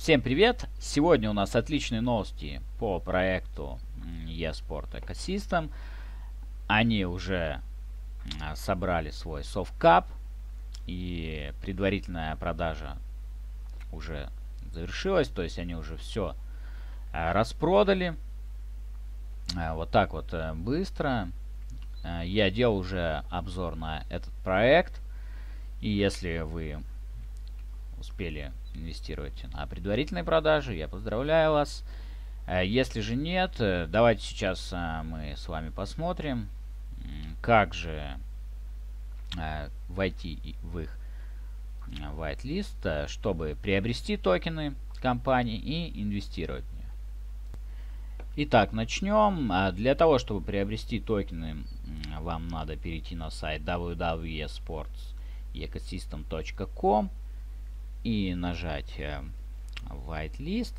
Всем привет! Сегодня у нас отличные новости по проекту eSport Ecosystem. Они уже собрали свой soft cap, и предварительная продажа уже завершилась, то есть они уже все распродали. Вот так вот быстро. Я делал уже обзор на этот проект, и если вы успели инвестировать на предварительной продаже, я поздравляю вас. Если же нет, давайте сейчас мы с вами посмотрим, как же войти в их whitelist, чтобы приобрести токены компании и инвестировать в нее. Итак, начнем. Для того, чтобы приобрести токены, вам надо перейти на сайт www.esportsecosystem.com и нажать whitelist.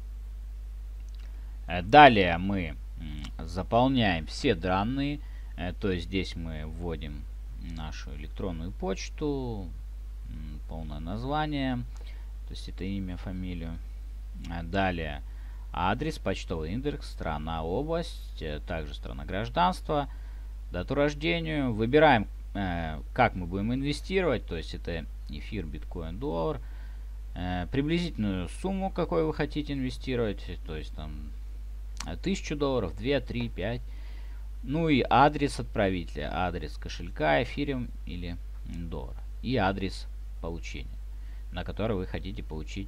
Далее мы заполняем все данные, то есть здесь мы вводим нашу электронную почту, полное название, то есть это имя, фамилию. Далее адрес, почтовый индекс, страна, область, также страна гражданства, дату рождения. Выбираем, как мы будем инвестировать, то есть это эфир, биткоин, доллар. Приблизительную сумму, какой вы хотите инвестировать, то есть там 1000 долларов, 2, 3, 5. Ну и адрес отправителя, адрес кошелька, эфириум или доллар. И адрес получения, на который вы хотите получить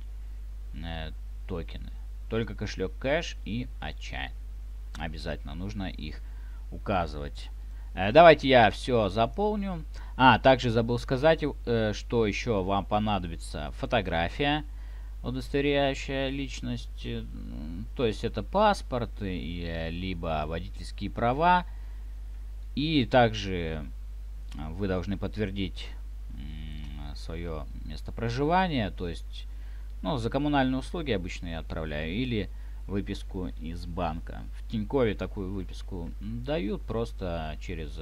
токены. Только кошелек кэш и отчайн. Обязательно нужно их указывать. Давайте я все заполню. Также забыл сказать, что еще вам понадобится фотография, удостоверяющая личность. То есть это паспорт, либо водительские права. И также вы должны подтвердить свое место проживания. То есть, за коммунальные услуги обычно я отправляю. Или выписку из банка. В Тинькове такую выписку дают, просто через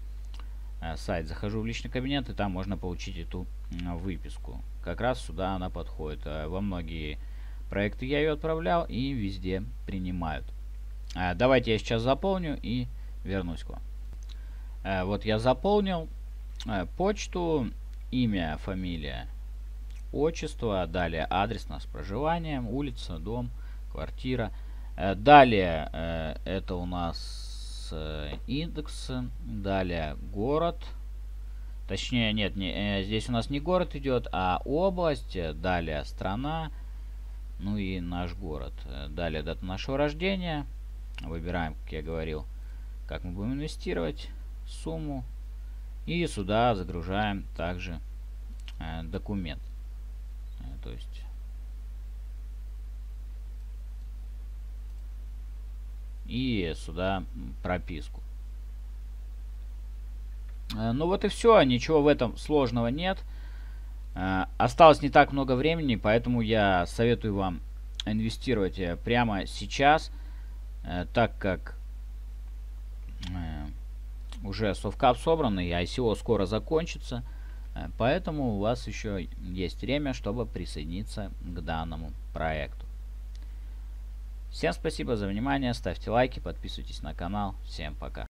сайт захожу в личный кабинет, и там можно получить эту выписку. Как раз сюда она подходит. Во многие проекты я ее отправлял, и везде принимают. Давайте я сейчас заполню и вернусь к вам. Вот я заполнил почту, имя, фамилия, отчество, далее адрес нас проживания, улица, дом, квартира. Далее это у нас индекс, далее город, точнее нет, здесь у нас не город идет, а область, далее страна, ну и наш город. Далее дата нашего рождения, выбираем, как я говорил, как мы будем инвестировать, сумму, и сюда загружаем также документ, то есть и сюда прописку. Ну вот и все, ничего в этом сложного нет. Осталось не так много времени, поэтому я советую вам инвестировать прямо сейчас, так как уже soft cap собран и ICO скоро закончится, поэтому у вас еще есть время, чтобы присоединиться к данному проекту. Всем спасибо за внимание, ставьте лайки, подписывайтесь на канал. Всем пока.